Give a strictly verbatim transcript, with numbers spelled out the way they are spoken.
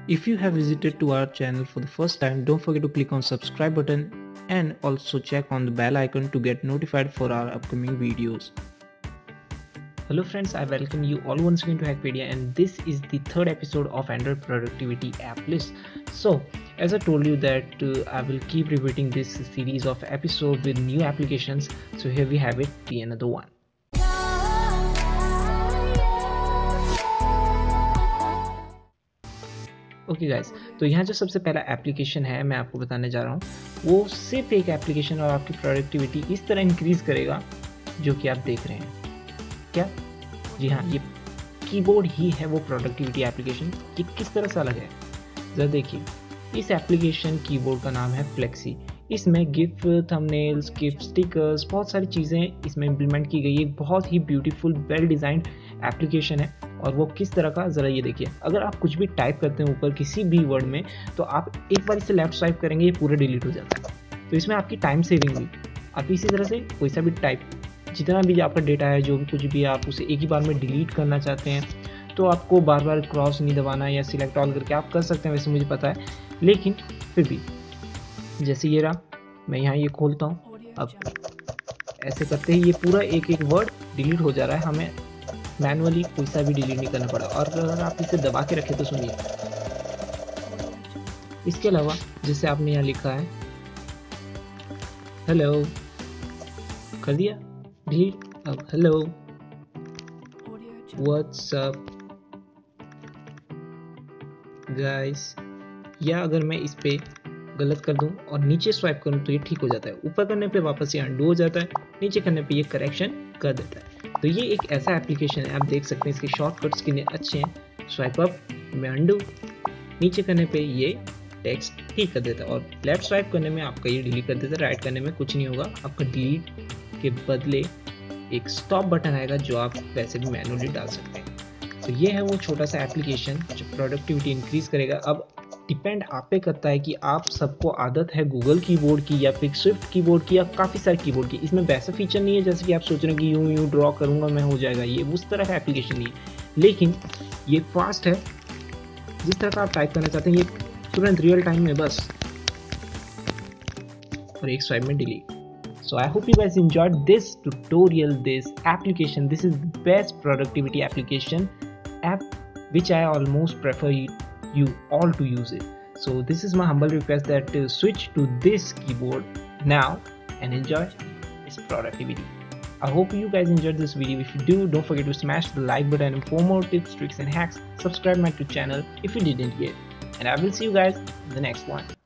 If you have visited to our channel for the first time, don't forget to click on subscribe button and also check on the bell icon to get notified for our upcoming videos. Hello friends, I welcome you all once again to Hackpedia, and this is the third episode of Android productivity app list. So as I told you that uh, I will keep repeating this series of episodes with new applications. So here we have it, the another one. Okay okay guys, तो यहाँ जो सबसे पहला application है मैं आपको बताने जा रहा हूँ, वो सिर्फ एक एप्लीकेशन और आपकी प्रोडक्टिविटी इस तरह इंक्रीज़ करेगा जो कि आप देख रहे हैं। क्या? जी हाँ, ये कीबोर्ड ही है वो प्रोडक्टिविटी एप्लीकेशन। ये किस तरह से अलग है ज़रा देखिए। इस एप्लीकेशन कीबोर्ड का नाम है फ्लेक्सी। इसमें गिफ, थंबनेल्स, गिफ, स्टिकर्स, बहुत सारी चीज़ें इसमें इम्प्लीमेंट की गई है। बहुत ही ब्यूटीफुल वेल डिज़ाइंड एप्लीकेशन है। और वो किस तरह का, ज़रा ये देखिए। अगर आप कुछ भी टाइप करते हैं ऊपर किसी भी वर्ड में, तो आप एक बार इसे लेफ्ट स्वाइप करेंगे, ये पूरा डिलीट हो जाता है। तो इसमें आपकी टाइम सेविंग हुई। आप इसी तरह से कोई सा भी टाइप, जितना भी आपका डेटा है, जो भी कुछ भी आप उसे एक ही बार में डिलीट करना चाहते हैं, तो आपको बार बार क्रॉस नहीं दबाना या सिलेक्ट ऑल करके आप कर सकते हैं। वैसे मुझे पता है, लेकिन फिर भी जैसे ये रहा, मैं यहाँ ये खोलता हूँ। अब ऐसे करते ही ये पूरा एक एक वर्ड डिलीट हो जा रहा है। हमें मैनुअली कोई सा भी डिलीट नहीं करना पड़ा। और अगर आप इसे दबा के रखें तो सुनिए। इसके अलावा जैसे आपने यहाँ लिखा है हेलो, कर दिया डिलीट। अब हेलो, व्हाट्स अप गाइस, या अगर मैं इस पे गलत कर दूं और नीचे स्वाइप करूं तो ये ठीक हो जाता है। ऊपर करने पे वापस ये अंडू हो जाता है, नीचे करने पे ये करेक्शन कर देता है। तो ये एक ऐसा एप्लीकेशन है, आप देख सकते हैं इसके शॉर्टकट्स कितने अच्छे हैं। स्वाइप अप में अंडू, नीचे करने पे ये टेक्स्ट ठीक कर देता है, और लेफ्ट स्वाइप करने में आपका ये डिलीट कर देता है। राइट करने में कुछ नहीं होगा, आपका डिलीट के बदले एक स्टॉप बटन आएगा जो आप वैसे भी मैनुअली डाल सकते हैं। तो ये है वो छोटा सा एप्लीकेशन जो प्रोडक्टिविटी इंक्रीज करेगा। अब डिपेंड आप पे करता है कि आप सबको आदत है गूगल कीबोर्ड की या फिर स्विफ्ट कीबोर्ड की या काफ़ी सारे कीबोर्ड की। इसमें वैसा फीचर नहीं है जैसे कि आप सोच रहे हैं कि यूं यूं ड्रॉ करूंगा मैं हो जाएगा, ये उस तरह का एप्लीकेशन नहीं है। लेकिन ये फास्ट है, जिस तरह का आप टाइप करना चाहते हैं ये तुरंत रियल टाइम में बस, और एक स्वाइप में delete. So I hope you guys enjoyed this tutorial, this application. This is the best productivity application app which I almost prefer you, you all to use it. So this is my humble request that uh, switch to this keyboard now and enjoy its productivity. I hope you guys enjoyed this video. If you do, don't forget to smash the like button, and for more tips, tricks and hacks, subscribe my channel if you didn't yet. And I will see you guys in the next one.